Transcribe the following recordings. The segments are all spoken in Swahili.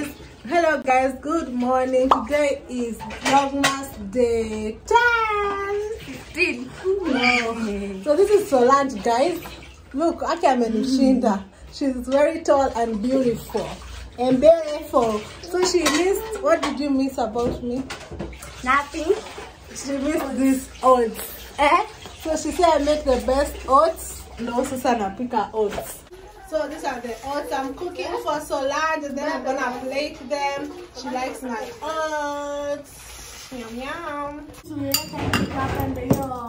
Hello guys, good morning. Today is Vlogmas day 10. So this is Solange, guys. Look, Aki amenishinda. She's very tall and beautiful and beautiful. So she missed. What did you miss about me? Nothing. She missed these oats. So she said I make the best oats. And also Sanapika oats. So these are the oats I'm cooking for Solange, and then I'm gonna plate them. She likes my oats. Yum yum. So you can up under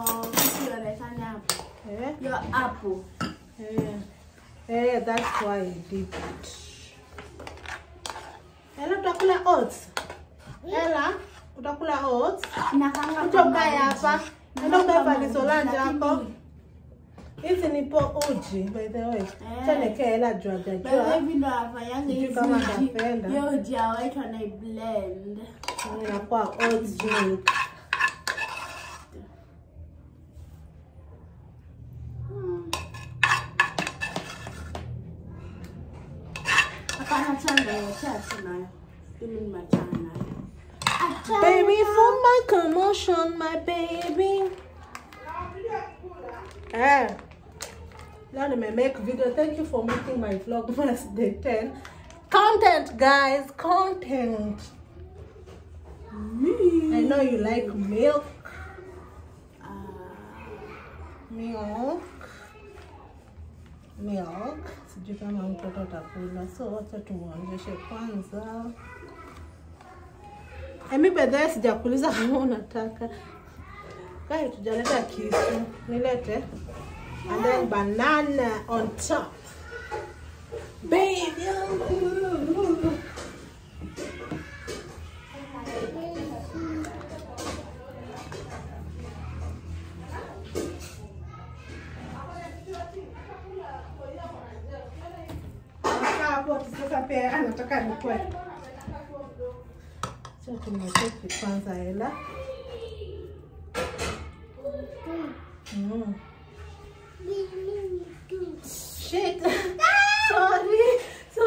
your apple. Yeah, that's why I did it. Ella, utakula oats. Ella, utakula oats. Kutoka hapa. Ndio hapa ni Solange hapo. Hizi ni po uji, by the way. Chaneke Ella jua. Hivi ndo afanyanga hizi kama napenda. Hiyo uji ya white wana blend. Inakuwa oats drink. Baby, for my commotion, my baby. Now let me make video. Thank you for making my Vlogmas day 10. Content, guys, content. I know you like milk. Milk. Sijui kama mtoto atakula. So wacha tumuonyeshe kwanza. Emi bedhe sijakuuliza kama unataka. Kai tujaleta kisu. Nilete. And then banana on top. Baby. Sasa pia anataka nikwe. Sasa tumecheki kwanza Ella. Shit. Sorry.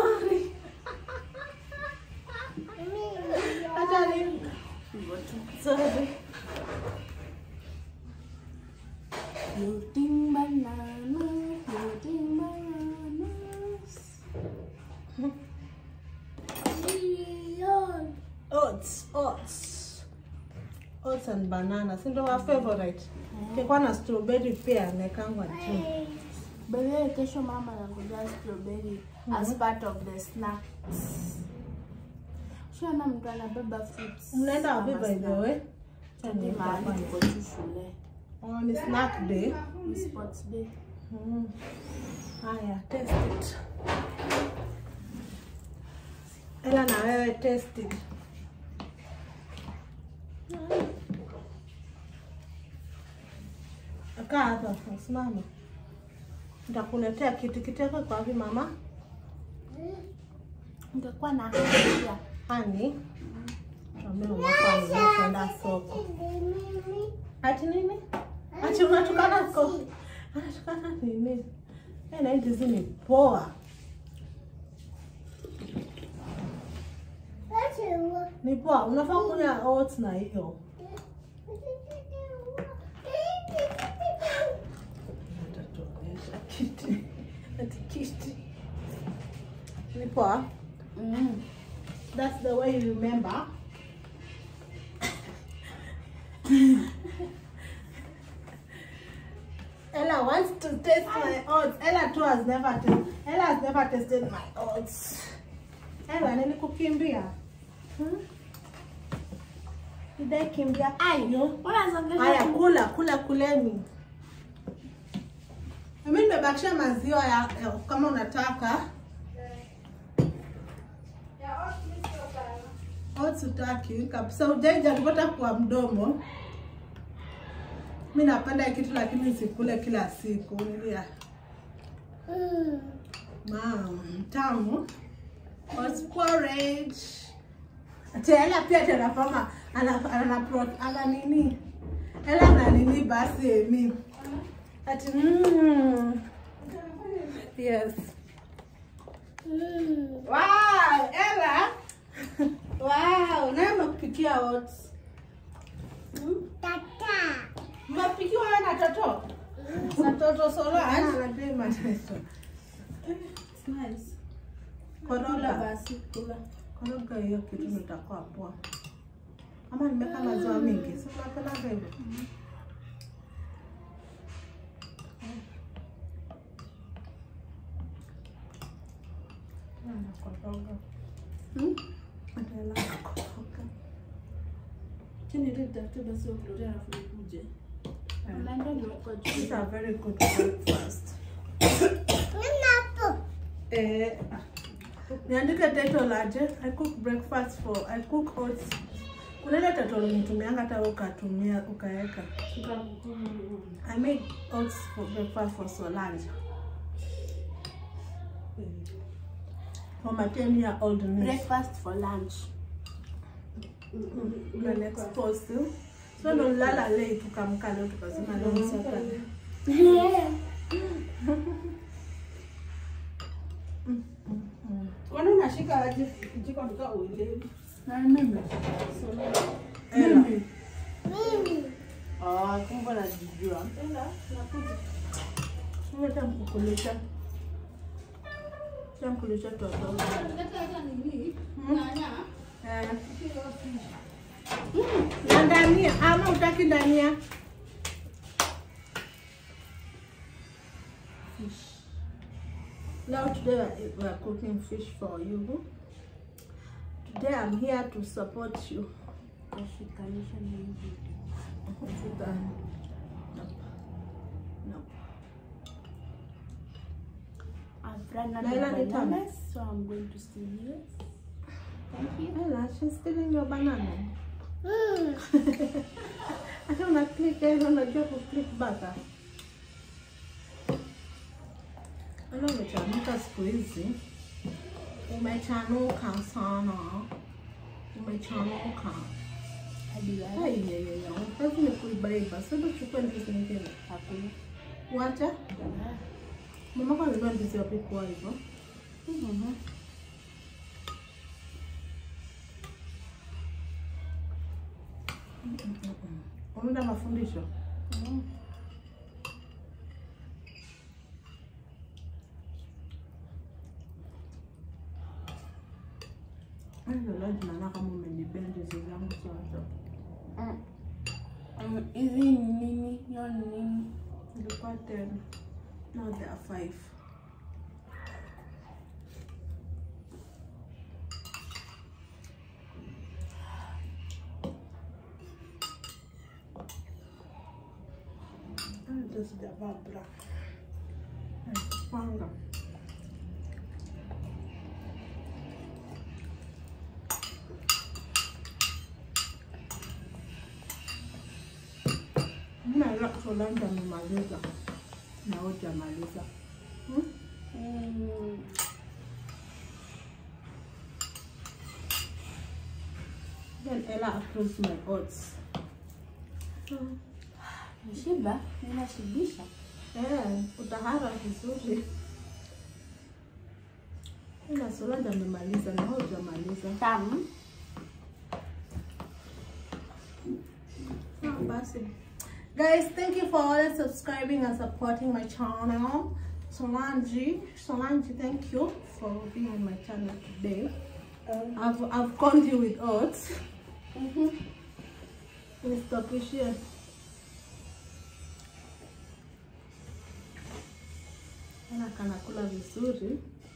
Sorry. Floating bananas. Oats and bananas. Ndio wa favorite. Kekwa na strawberry pia nekangwa juu. Bebe kesho mama anakuja strawberry as part of the snacks. Sio na mtu anabeba fruits. Mnaenda wapi by the way? Tende mahali kwa shule. On snack day. Sports day. Haya, test it. Ella na wewe test it. Kaa hapa, simama. Nitakuletea kiti yako kwa wapi mama? Nitakuwa na haja. Hani? Mimi mama kwenda soko. Ati nini? Ati unatukana soko? Anatukana nini? Na hizi ni poa. Ni poa, unafaa kunywa oats na hiyo. Kiti. Ni poa? That's the way you remember. Ella wants to taste my oats. Ella too has never tasted my oats. Ella, nilikukimbia. Nidai kimbia. Ayo. Haya, kuleni. Mimi nimebakisha maziwa ya kama unataka. Oats utaki kabisa, hujaija kupata kwa mdomo. Mimi napenda kitu lakini sikule kila siku. Nilia. Tamu. Oats porridge. Ela pia tena kama ana nini? Ela na nini basi mimi. Ati yes. Wow, Ella. nimewapikia oats. Tata. Mmepikiwa wewe na toto? Na toto Solange anadai mateso. It's nice. Koroga basi kula. Koroga hiyo kitu nitakuwa poa. Ama nimeka maziwa mingi. Sasa napenda hivyo. Koroga. Atala koroga. Chini ndio basi ukitoa afu nikuje. Manda ni kwa juu. These are very good breakfast. Niandike title aje. I cook breakfast for I cook oats. Kuna ile title nitumianga hata ukatumia ukaeka. I made oats for breakfast for Solange. For my 10-year-old niece. Breakfast for lunch. The next post. So no lala late tukamka leo tukasema leo Saturday. Wana unashika aje jiko nika uile. Na mimi. Mimi. Ah, kumbe najijua. Enda nakuja. Ngoja mkukulisha. Shamkulisha tu hapo. Hata nini? Nyanya. Na ndania ama utaki ndania? Fish. Now today we are cooking fish for you. Today I'm here to support you. Kashikanisha na hivi. No. I've run out Laila, of get on. bananas, so I'm going to steal yours. Thank you. Ella, she's stealing your banana. Hata una click hiyo unajua ku click back. Ana umechanuka siku hizi. Umechanuka sana. Umechanuka. Hadi wapi? Hai. Kazi ni kuibaiba. Sasa chukua ndizi nyingine. Hakuna. Wacha. Mama kwa nini ndizi yapi kwa hivyo? Unaenda mafundisho? Ndio lazima kama umenibendi zangu sasa. Hizi ni nini? Hiyo ni nini? Ilikuwa 10. Now there are 5. This is the babra. Panga. Mimi Solange amemaliza na hujamaliza. Then Ella approves my oats. Shiba, ninashibisha. Utahara vizuri. Ella Solange amemaliza na hujamaliza. Tamu. Basi. Guys, thank you for always subscribing and supporting my channel. Solange, thank you for being on my channel today. I've called you with oats. Let's appreciate. Ana kanakula vizuri.